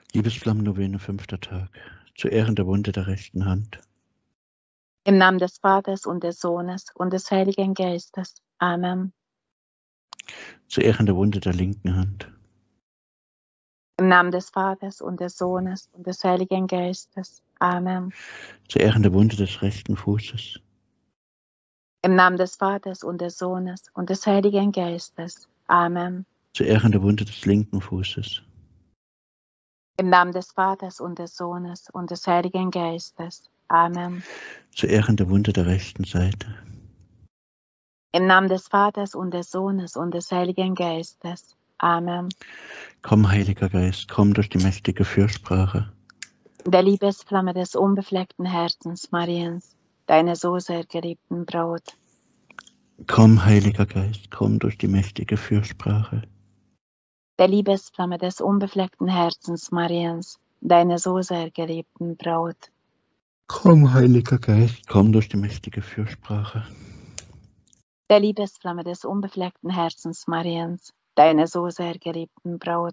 Liebesflammennovene, 5. Tag. Zu Ehren der Wunde der rechten Hand. Im Namen des Vaters und des Sohnes und des Heiligen Geistes. Amen. Zu Ehren der Wunde der linken Hand. Im Namen des Vaters und des Sohnes und des Heiligen Geistes. Amen. Zu Ehren der Wunde des rechten Fußes. Im Namen des Vaters und des Sohnes und des Heiligen Geistes. Amen. Zu Ehren der Wunde des linken Fußes. Im Namen des Vaters und des Sohnes und des Heiligen Geistes. Amen. Zu Ehren der Wunde der rechten Seite. Im Namen des Vaters und des Sohnes und des Heiligen Geistes. Amen. Komm, Heiliger Geist, komm durch die mächtige Fürsprache. Der Liebesflamme des unbefleckten Herzens Mariens, deiner so sehr geliebten Braut. Komm, Heiliger Geist, komm durch die mächtige Fürsprache. Der Liebesflamme des unbefleckten Herzens Mariens, deiner so sehr geliebten Braut. Komm, Heiliger Geist, komm durch die mächtige Fürsprache. Der Liebesflamme des unbefleckten Herzens Mariens, deiner so sehr geliebten Braut.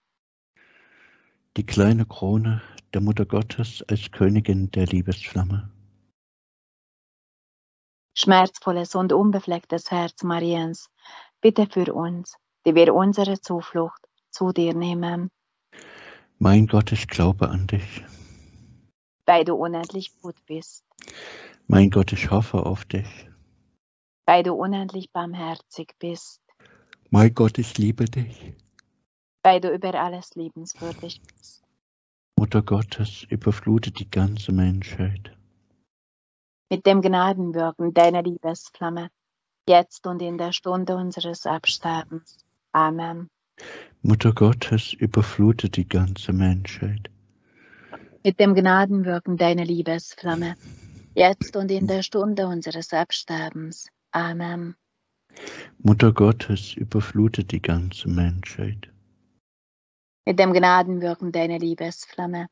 Die kleine Krone der Mutter Gottes als Königin der Liebesflamme. Schmerzvolles und unbeflecktes Herz Mariens, bitte für uns, die wir unsere Zuflucht zu dir nehmen. Mein Gott, ich glaube an dich. Weil du unendlich gut bist. Mein Gott, ich hoffe auf dich. Weil du unendlich barmherzig bist. Mein Gott, ich liebe dich. Weil du über alles liebenswürdig bist. Mutter Gottes, überflute die ganze Menschheit. Mit dem Gnadenwirken deiner Liebesflamme, jetzt und in der Stunde unseres Absterbens. Amen. Mutter Gottes, überflute die ganze Menschheit. Mit dem Gnadenwirken deiner Liebesflamme, jetzt und in der Stunde unseres Absterbens. Amen. Mutter Gottes, überflute die ganze Menschheit. Mit dem Gnadenwirken deiner Liebesflamme,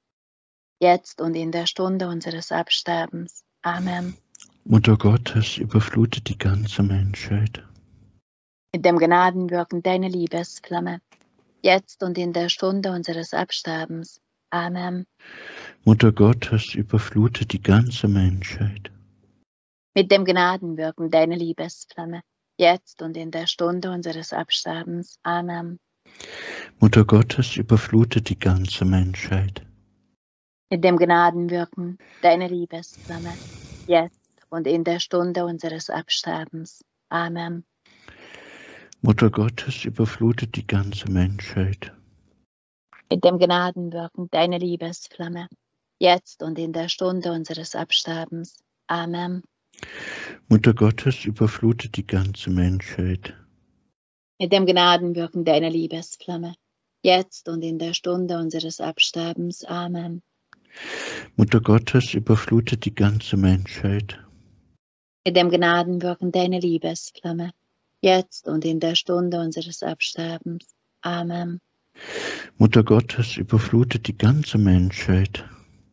jetzt und in der Stunde unseres Absterbens. Amen. Mutter Gottes, überflute die ganze Menschheit. Mit dem Gnadenwirken deiner Liebesflamme, jetzt und in der Stunde unseres Absterbens. Amen. Mutter Gottes, überflute die ganze Menschheit. Mit dem Gnadenwirken deiner Liebesflamme, jetzt und in der Stunde unseres Absterbens. Amen. Mutter Gottes, überflute die ganze Menschheit. Mit dem Gnadenwirken deiner Liebesflamme, jetzt und in der Stunde unseres Absterbens. Amen. Mutter Gottes, überflute die ganze Menschheit. Mit dem Gnadenwirken deiner Liebesflamme, jetzt und in der Stunde unseres Absterbens. Amen. Mutter Gottes, überflute die ganze Menschheit. Mit dem Gnadenwirken deiner Liebesflamme, jetzt und in der Stunde unseres Absterbens. Amen. Mutter Gottes, überflute die ganze Menschheit. Mit dem Gnadenwirken deiner Liebesflamme, jetzt und in der Stunde unseres Absterbens. Amen. Mutter Gottes, überflute die ganze Menschheit.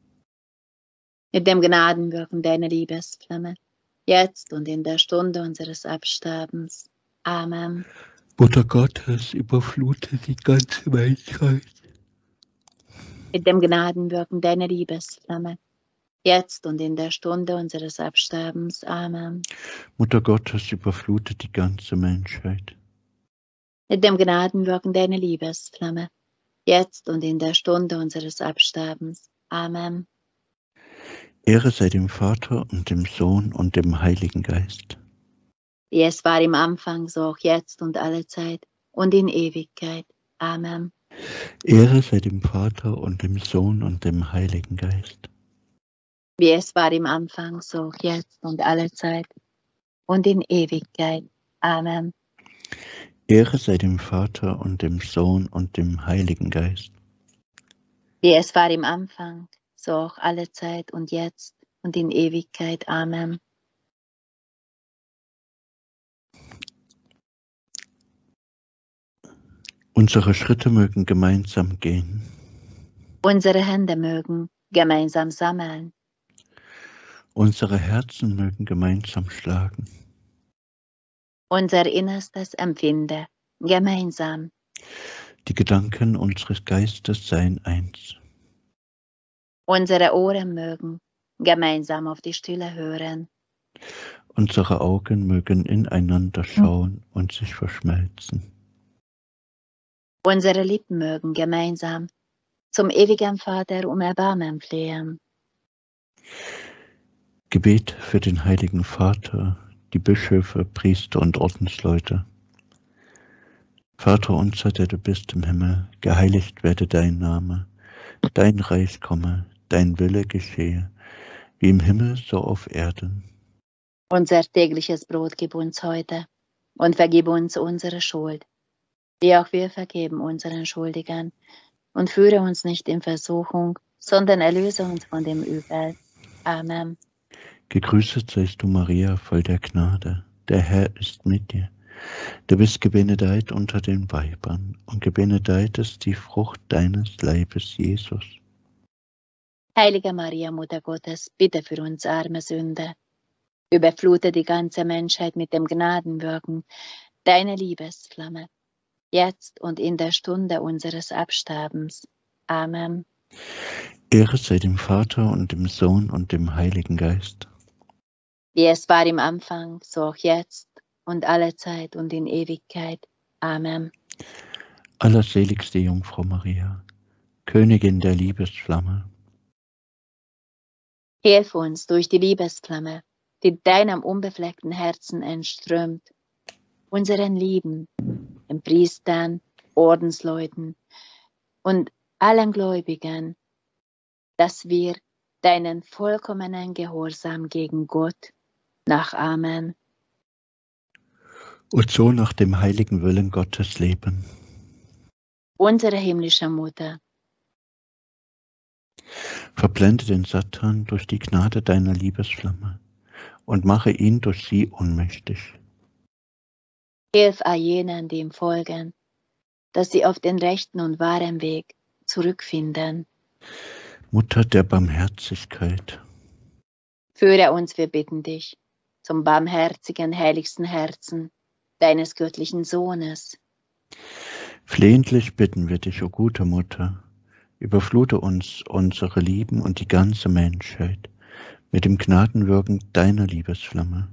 Mit dem Gnadenwirken deiner Liebesflamme, jetzt und in der Stunde unseres Absterbens. Amen. Mutter Gottes, überflute die ganze Menschheit. Mit dem Gnadenwirken deiner Liebesflamme, jetzt und in der Stunde unseres Absterbens. Amen. Mutter Gottes, überflute die ganze Menschheit. Mit dem Gnadenwirken deiner Liebesflamme, jetzt und in der Stunde unseres Absterbens. Amen. Ehre sei dem Vater und dem Sohn und dem Heiligen Geist. Wie es war im Anfang, so auch jetzt und allezeit und in Ewigkeit. Amen. Ehre sei dem Vater und dem Sohn und dem Heiligen Geist. Wie es war im Anfang, so auch jetzt und allezeit und in Ewigkeit. Amen. Ehre sei dem Vater und dem Sohn und dem Heiligen Geist. Wie es war im Anfang, so auch allezeit und jetzt und in Ewigkeit. Amen. Unsere Schritte mögen gemeinsam gehen. Unsere Hände mögen gemeinsam sammeln. Unsere Herzen mögen gemeinsam schlagen. Unser Innerstes empfinde gemeinsam. Die Gedanken unseres Geistes seien eins. Unsere Ohren mögen gemeinsam auf die Stille hören. Unsere Augen mögen ineinander schauen und sich verschmelzen. Unsere Lippen mögen gemeinsam zum ewigen Vater um Erbarmen flehen. Gebet für den Heiligen Vater, die Bischöfe, Priester und Ordensleute. Vater unser, der du bist im Himmel, geheiligt werde dein Name. Dein Reich komme, dein Wille geschehe, wie im Himmel so auf Erden. Unser tägliches Brot gib uns heute und vergib uns unsere Schuld, wie auch wir vergeben unseren Schuldigern. Und führe uns nicht in Versuchung, sondern erlöse uns von dem Übel. Amen. Gegrüßet seist du, Maria, voll der Gnade. Der Herr ist mit dir. Du bist gebenedeit unter den Weibern, und gebenedeit ist die Frucht deines Leibes, Jesus. Heilige Maria, Mutter Gottes, bitte für uns arme Sünder. Überflute die ganze Menschheit mit dem Gnadenwirken, deine Liebesflamme, jetzt und in der Stunde unseres Absterbens. Amen. Ehre sei dem Vater und dem Sohn und dem Heiligen Geist. Wie es war im Anfang, so auch jetzt und alle Zeit und in Ewigkeit. Amen. Allerseligste Jungfrau Maria, Königin der Liebesflamme, Hilf uns durch die Liebesflamme, die deinem unbefleckten Herzen entströmt, unseren Lieben, den Priestern, Ordensleuten und allen Gläubigen, dass wir deinen vollkommenen Gehorsam gegen Gott nachahmen. und so nach dem heiligen Willen Gottes leben. Unsere himmlische Mutter, Verblende den Satan durch die Gnade deiner Liebesflamme und mache ihn durch sie ohnmächtig. hilf all jenen, die ihm folgen, dass sie auf den rechten und wahren Weg zurückfinden. Mutter der Barmherzigkeit, Führe uns, wir bitten dich, zum barmherzigen, heiligsten Herzen deines göttlichen Sohnes. flehentlich bitten wir dich, o gute Mutter, überflute uns, unsere Lieben und die ganze Menschheit mit dem Gnadenwirken deiner Liebesflamme.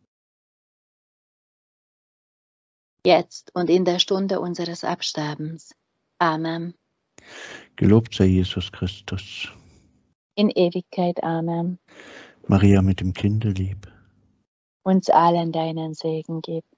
Jetzt und in der Stunde unseres Absterbens. Amen. Gelobt sei Jesus Christus. In Ewigkeit. Amen. Maria mit dem Kinde lieb. Uns allen deinen Segen gib.